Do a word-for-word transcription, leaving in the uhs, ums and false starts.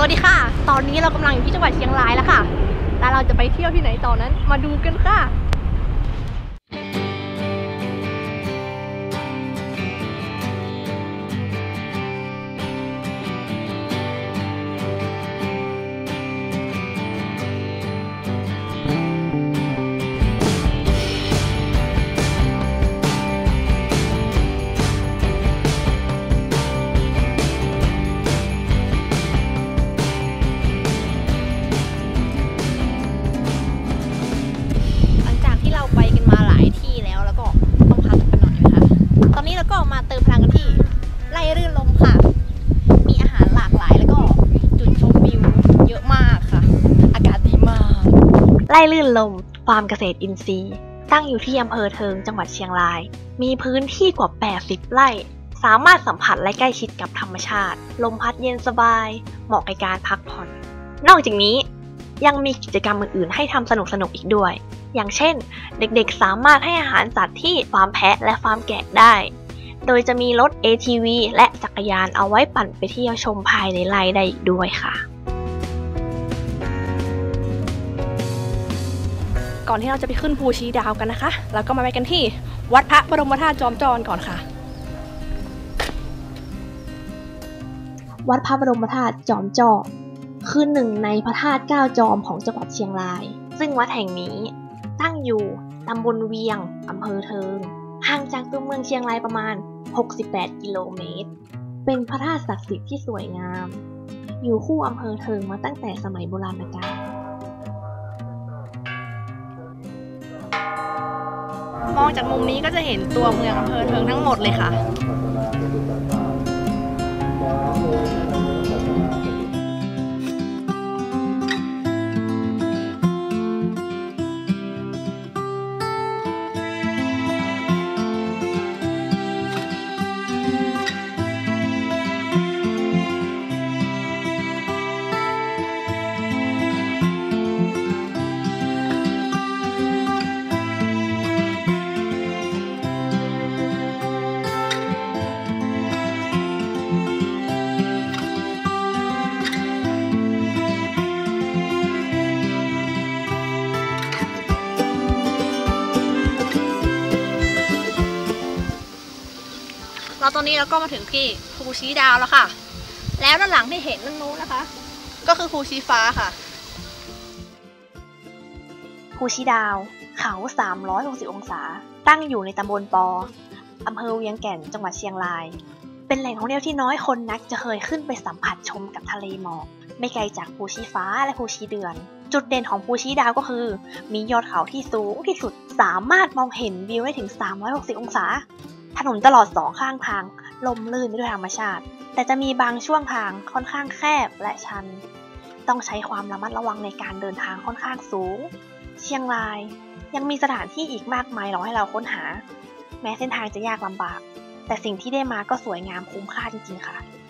วัสดีค่ะตอนนี้เรากำลังอยู่ที่จังหวัดเชียงรายแล้วค่ะแล้วเราจะไปเที่ยวที่ไหนต่อนั้นมาดูกันค่ะก็มาเติมพลังกันที่ไร่รื่นลมค่ะมีอาหารหลากหลายแล้วก็จุดชมวิวเยอะมากค่ะอากาศดีมากไร่รื่นลมฟาร์มเกษตรอินทรีย์ตั้งอยู่ที่อำเภอเทิงจังหวัดเชียงรายมีพื้นที่กว่าแปดสิบไร่สามารถสัมผัสและใกล้ชิดกับธรรมชาติลมพัดเย็นสบายเหมาะกับการพักผ่อนนอกจากนี้ยังมีกิจกรรมอื่นๆให้ทำสนุกๆอีกด้วยอย่างเช่นเด็กๆสามารถให้อาหารสัตว์ที่ฟาร์มแพะและฟาร์มแกะได้โดยจะมีรถ เอ ที วี และจักรยานเอาไว้ปั่นไปเที่ยวชมภายในไร่ได้อีกด้วยค่ะก่อนที่เราจะไปขึ้นภูชี้ดาวกันนะคะเราก็มาไปกันที่วัดพระบรมธาตุจอมจอก่อนค่ะวัดพระบรมธาตุจอมจอคือหนึ่งในพระธาตุเก้าจอมของจังหวัดเชียงรายซึ่งวัดแห่งนี้ตั้งอยู่ตำบลเวียงอำเภอเทิงห่างจากตัวเมืองเชียงรายประมาณหกสิบแปดกิโลเมตรเป็นพระธาตุศักดิ์สิทธิ์ที่สวยงามอยู่คู่อำเภอเทิงมาตั้งแต่สมัยโบราณกาลมองจากมุมนี้ก็จะเห็นตัวเมืองอำเภอเทิงทั้งหมดเลยค่ะเราตอนนี้เราก็มาถึงที่ภูชี้ดาวแล้วค่ะแล้วด้านหลังที่เห็นนั่นนู้นนะคะก็คือภูชี้ฟ้าค่ะภูชี้ดาวเขาสามร้อยหกสิบองศาตั้งอยู่ในตำบลปออำเภอเวียงแก่นจังหวัดเชียงรายเป็นแหล่งท่องเที่ยวที่น้อยคนนักจะเคยขึ้นไปสัมผัสชมกับทะเลหมอกไม่ไกลจากภูชี้ฟ้าและภูชี้เดือนจุดเด่นของภูชี้ดาวก็คือมียอดเขาที่สูงที่สุดสามารถมองเห็นวิวได้ถึงสามร้อยหกสิบองศาถนนตลอดสองข้างทางลมลื่นไปด้วยธรรมชาติแต่จะมีบางช่วงทางค่อนข้างแคบและชันต้องใช้ความระมัดระวังในการเดินทางค่อนข้างสูงเชียงรายยังมีสถานที่อีกมากมายรอให้เราค้นหาแม้เส้นทางจะยากลำบากแต่สิ่งที่ได้มาก็สวยงามคุ้มค่าจริงๆค่ะ